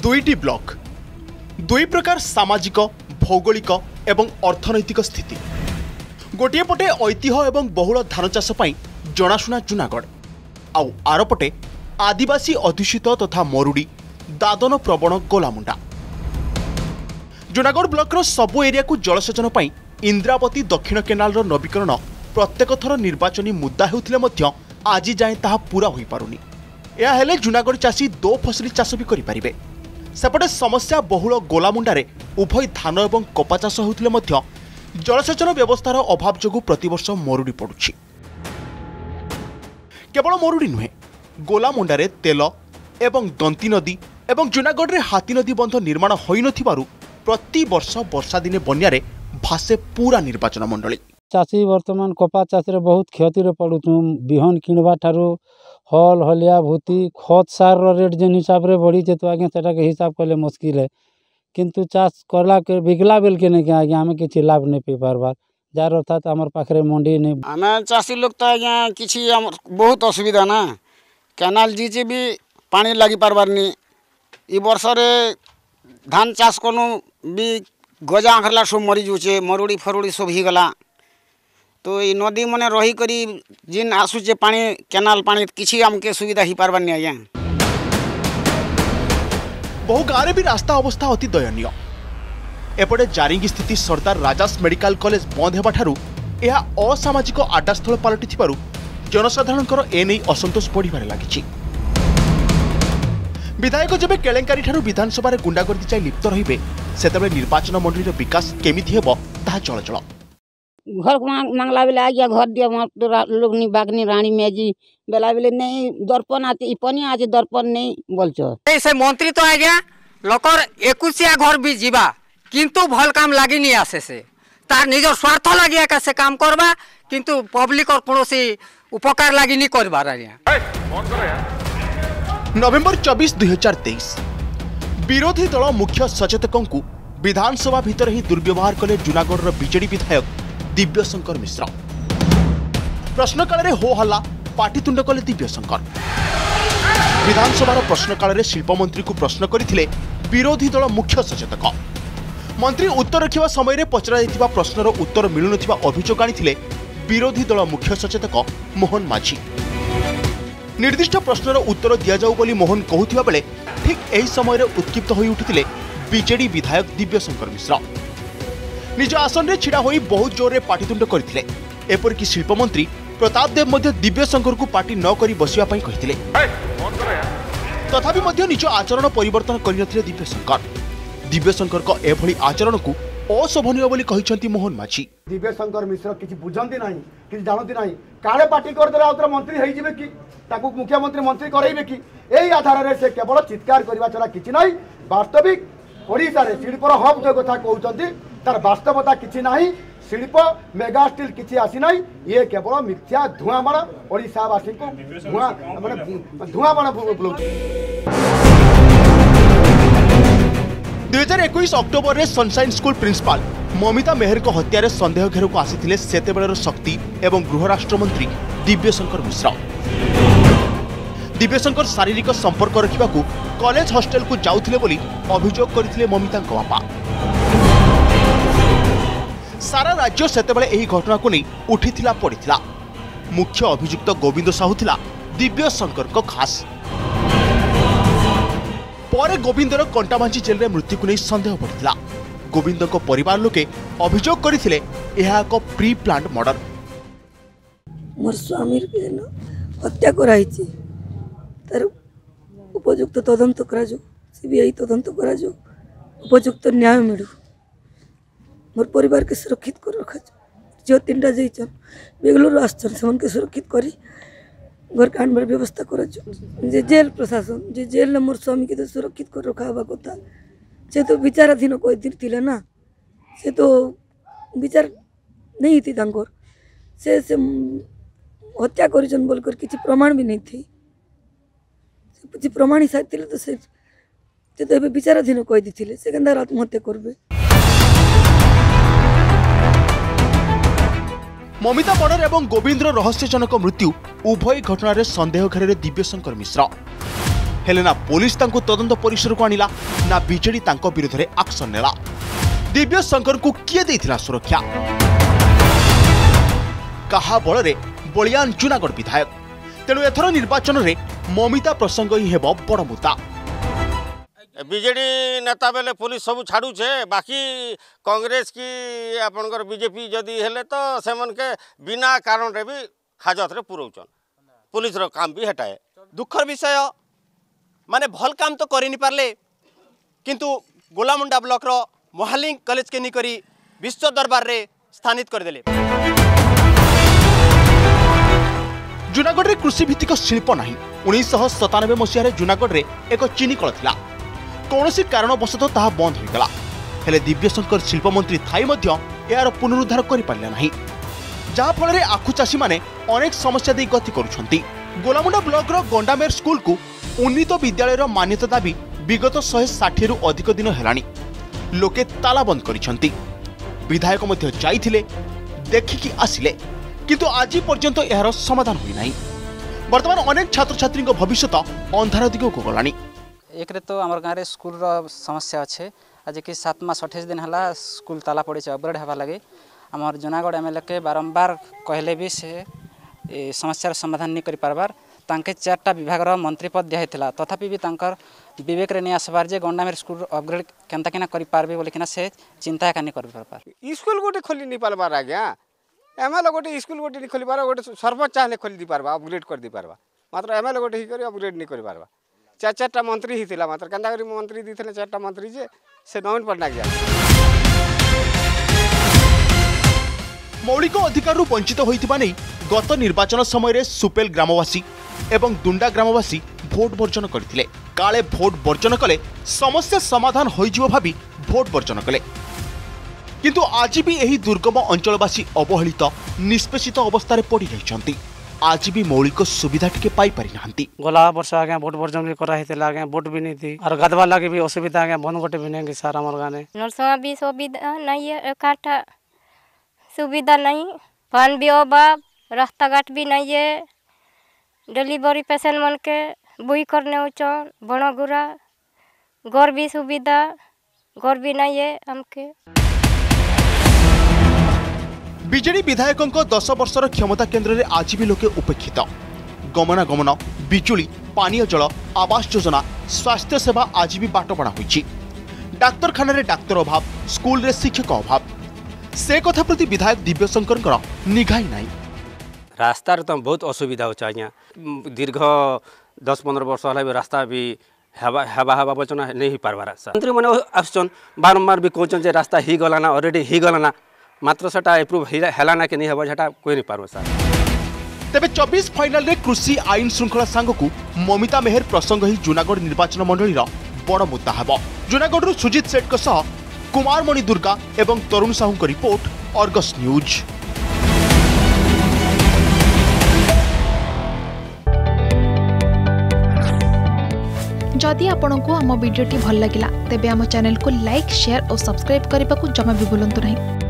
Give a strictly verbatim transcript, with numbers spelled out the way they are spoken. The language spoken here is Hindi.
दुईटी ब्लॉक दुई प्रकार सामाजिक भौगोलिक एवं अर्थनैतिक स्थिति गोटे पटे ऐतिह्य एवं बहुल धान चाष जनाशुना जूनागढ़ आउ आरपटे आदिवासी अध्युषित तथा मरुड़ी दादन प्रवण गोलामुंडा। जूनागढ़ ब्लॉक सबु एरिया को जलसेचन पर इंद्रावती दक्षिण केनाल नवीकरण प्रत्येक थर निर्वाचनी मुद्दा होउथिले मध्य आज जाए ताहा पूरा होई पारुनी। या हेले जूनागढ़ चाषी दो फसली चाष भी करि परिबे। सेपटे समस्या बहुल गोलामुंडारे उभय धान एवं कपा चाष होउथिले मध्य जलसेचन व्यवस्थार अभाव जोगु प्रतिवर्ष मरुड़ी पड़ुछि। केवल मरुड़ी नुहे, गोलामुंडारे तेल एवं दंती नदी एवं जूनागढ़ हाथी नदी बंध निर्माण होई नथिबारु प्रति वर्ष वर्षा दिने बन्यारे भासे पूरा निर्वाचन मंडली। चाषी वर्तमान कपा चाष रे बहुत क्षति रे पड़ुछु। बिहन किणवा ठारू हल हलिया भूति खत सार रेट जेन हिसाब रे बढ़ी जे तो आगे सेटा के हिसाब कले मुश्किल है, किंतु चाष करला के बिकला बेल के नहीं आगे आमे किछि लाभ नहीं पी पारबार जार अर्थात हमर पाखरे मंडी नहीं। आमे चाषी लोग तो आगे किछि बहुत असुविधा ना, केनाल जीचे भी पानी लगी पारबार नहीं। ई वर्ष रे धान चाष कोनु भी गजा आखला सब मरी जुचे, मरुड़ी फरुड़ी सब ही गला। तो ये नदी मने रही करी जिन आसुचे पानी केनाल पानी किछि हमके सुविधा ही पारबार नहीं आया। बहु गाँव भी रास्ता अवस्था अति दयनीय। एपटे जारिंगी स्थिति सरदार राजास मेडिकल कॉलेज बंद हेबा ठारू एहा असामाजिक आड्डास्थल पलटिथिबारु जनसाधारणकर एनै असंतोष बढ़िबारे लागिछि। विधायक जबे केलेंकारी ठारू विधानसभा रे गुंडागर्दी चाई लिप्त रहिबे सेतेबेले निर्वाचन मंडली रो विकास केमिति हेबो ताहा चलचल। घर मांगला बेले आ गया घर दिया लोग नी बागनी रानी मेजी बेला बेले नहीं दर्पण आते इपनी आज दर्पण नहीं बोलछो। से मंत्री तो आ गया लोकर एकुसिया घर भी जीवा किंतु भल काम लागी नहीं आसे से तार निजर स्वार्थ लागिया का से काम करबा किंतु पब्लिक और कोनोसी उपकार लागी नहीं करबा रानिया। नवेम्बर चौबीस दुई हजार तेईस विरोधी दल मुख्य सचेतकों को विधानसभा भितर ही दुर्व्यवहार कले जूनागढ़ बीजेडी विधायक दिव्यशंकर मिश्र। प्रश्नकाल हो हल्ला पाटितुंड कले दिव्यशंकर। विधानसभा प्रश्नकाल शिल्पमंत्री को प्रश्न करथिले विरोधी दल मुख्य सचेतक। मंत्री उत्तर रखिबा समय रे पचरा प्रश्नर उत्तर मिलु नथिबा अभियोग आनिथिले विरोधी दल मुख्य सचेतक मोहन माझी। निर्दिष्ट प्रश्नर उत्तर दिया जाऊ बोली मोहन कहूथिबा बेले ठीक एही समय रे उत्क्षिप्त होई उठिथिले बीजेडी विधायक दिव्यशंकर मिश्र। निज आसन रे छिड़ा होई बहुत जोर रे पाटितुंड करथिले। एपरिक शिल्पमंत्री प्रताप देव मध्य दिव्यशंकर को पार्टी न करी बसिबा पई कहिथिले। तथापि मध्य निज आचरण परिवर्तन करिनथिले दिव्यशंकर। दिव्यशंकर को एभली आचरण को अशोभनीय बोली कहिसंती मोहन माझी। दिव्यशंकर मिश्र किछि बुझंती नाही, किछि जानती नाही, काळे पार्टी कर देला उतर मंत्री हेइ जिवे कि ताकू मुख्यमंत्री मंत्री करैबे कि एई आधार रे से केवल चित्कार करबा छला किछि नाही। वास्तविक ओडिसा रे शिल्पर हब जो कथा कहउचंती तार वास्तवता किछि नाही। शिल्प मेगा स्टील किछि आसी नाही, ये केवल मिथ्या धुआं बाण ओडिसावासी को धुआं माने धुआं बाण बुलौछि। दुई हजार इक्कीस अक्टोबर रे sunshine school principal Mamita Meher को हत्यारे संदेह घेर को आसीथिले सेतेबेलर शक्ति एवं गृह राष्ट्र मंत्री दिव्यशंकर मिश्र। दिव्यशंकर शारीरिक संपर्क रखिबाकू कॉलेज हॉस्टेल को जाउथिले बोली अभियोग करथिले ममिताଙ୍କ बापा। सारा राज्य सेतेबेले एही घटना को नहीं उठिथिला पड़िथिला। मुख्य अभियुक्त गोविंद साहू थिला दिव्यशंकर को खास। परे गोविंदर कंटाबांची जेल रे मृत्यु को नहीं संदेह पड़िथिला। गोविंद को परिवार लोके अभियोग करथिले एहा एक प्री प्लान्ड मर्डर। मोर स्वामी के न हत्या कराइछि तार उपयुक्त तदंत करा जो सीबीआई तदंत करा जो उपयुक्त न्याय मिलू। मोर परिवार के सुरक्षित कर रखा जो तीन टा जइछन बेंगलुरु आछन से के सुरक्षित करी घर कांडर व्यवस्था कर जे जेल प्रशासन जे जेल मोर स्वामी के तो सुरक्षित कर रखा हवा कथा से तो विचाराधीन कोई दिन थिले ना, से तो विचार नहीं थी तांकर से से हत्या करिछन बोलकर किछि प्रमाण भी नहीं थी। किछि प्रमाण हिसाब थिले तो से तो एबे विचाराधीन कोई दिथिले से केंदा आत्महत्या करबे। ममिता मर्डर एवं गोविंदर रहस्यजनक मृत्यु उभय घटना रे संदेह घेर दिव्यशंकर मिश्र। हेले ना पुलिस तांको तदंत परिसर को आनिला ना बीजेडी तांको विरोध रे एक्शन नेला। दिव्य शंकर को किए देथिला सुरक्षा कहा बल रे बलियान जूनागढ़ विधायक तेणु एथर निर्वाचन रे ममिता प्रसंग ही हेबो बड़ मुद्दा। बीजेडी नेता बेले पुलिस सब छाड़ुचे बाकी कांग्रेस की आपनकर बीजेपी जदि हेले तो सेमन के बिना कारण रे भी हाजत रे पुरौचन पुलिस रो काम भी हटाए। दुखर विषय माने भल काम तो करि नि पारले किंतु गोलामुंडा ब्लॉक रो मोहालिंग कॉलेज के निकरी विश्व दरबार रे स्थानित कर देले। जूनागढ़ रे कृषि भित्तिक शिल्प नाही। उन्नीस सौ सतानबे मसीह जूनागढ़ रे एक चीनी कल थिला कौनसी कारणवशत ताहा बंद होइगला हेले दिव्यशंकर शिल्प मंत्री थाई मध्य यार पुनरुद्धार करि पारले नाही जहा फल रे आखु चाषी माने अनेक समस्या दे गति करूछंती। गोलामुंडा ब्लॉक रो गंडामेर स्कूल को उन्नीत विद्यालय रो मान्यता दाबी विगत एक सौ साठ रु अधिक दिन हेलानी लोके ताला बंद करिछंती। विधायक मध्य जाइथिले देखिकी आसिले किंतु आज पर्यंत यार समाधान होई नाही। वर्तमान अनेक छात्र छात्री भविष्य अंधार दिग को गलानी। एक रे तो आम गाँव में स्कूल रो समस्या अच्छे आज कि सात मास अठाईस दिन है स्कूल ताला पड़ी अपग्रेड हवा लगे आम जूनागढ़ एम एल ए के बारंबार कहले भी से समस्यार समाधान नहीं कर पारबार तांके चार्टा विभाग मंत्री पद दिया तथापि भी तांकर विवेक रे नहीं आसबार जे गंडामेर स्कूल अपग्रेड केनता केना करि पारबे बोलिकिना से चिंता एका नहीं कर पारबार। स्कूल गोटे खोली नहीं पारबार आज्ञा एम एल ए गोटे स्कूल गोटे नहीं खोली पार गोटे सरपंच चाहे खोली दी पारबा अपग्रेड कर दी पारबा मात्र एम एल ए गोटे ही करी अपग्रेड नहीं कर पारबा। चार चार्टा मंत्री ही थिला मात्र केनता करी मंत्री दी थिले चार्टा मंत्री जे से नवीन पटनायक जा मौलिक अधिकार वंचित होइतिबा नै गत निर्वाचन समय रे सुपेल ग्रामवासी एवं दुंडा ग्रामवासी भोट वर्जन करथिले। काले भोट वर्जन कले समस्या समाधान होइजिवो भाबी भोट वर्जन कले किंतु आज भी एही दुर्गम अंचलवासी अवहेलित निष्पेषित अवस्था रे पड़ी रहिछंती। आज भी मौलिक सुविधा टिके पाई पारि नाहंती। गला वर्ष आगे भोट वर्जन भी करा हेतिला आगे भोट भी नहीं थी और गदवा लगे भी असुविधा आगे बन गोटे भी नहीं सर हमर गाने नरसवा भी सुविधा नहीं है काटा सुविधा नहीं पान भी अभाव रास्ता घाट भी नहीं है डिलीवरी पेशेंट मन के बुई करने उचन बणगुरा घर भी सुविधा घर भी नहीं है हमके। बीजेडी विधायकों दस वर्षर क्षमता केन्द्र में आज भी लोके उपेक्षित। गमनागमन बिजुली पानीय जल आवास योजना स्वास्थ्य सेवा आज भी बाटबणा होइछि। डाक्तरखाना रे डाक्तर अभाव स्कूल रे शिक्षक अभाव से कथा प्रति विधायक दिव्यशंकर निघाई नाई। रास्तार तो बहुत असुविधा हो आज्ञा दीर्घ दस पंद्रह वर्ष है रास्ता भी हेबा हेबा हेबा बचना नहीं हो पार्बार मंत्री मैंने आसन बारंबार भी कहते रास्ता ही गलाना अलरेडी ही गलाना मात्र सेटा एप्रूव हेलाना कि नहीं हेबा सेटा कोई नहीं पार्बो सर। तेबे चौबीस फाइनल रे कृषि आईन श्रृंखला सांगकू ममिता मेहर प्रसंग ही जूनागढ़ निर्वाचन मंडली बड़ मुद्दा हेबो। जूनागढ़ सुजित सेठ सह कुमार मणि दुर्गा एवं तरुण साहू को रिपोर्ट अर्गस न्यूज। जदि आपंक आम भिडी भल लगा तेब आम चैनल को लाइक शेयर और सब्सक्राइब करने को जमा भी भूलु नहीं।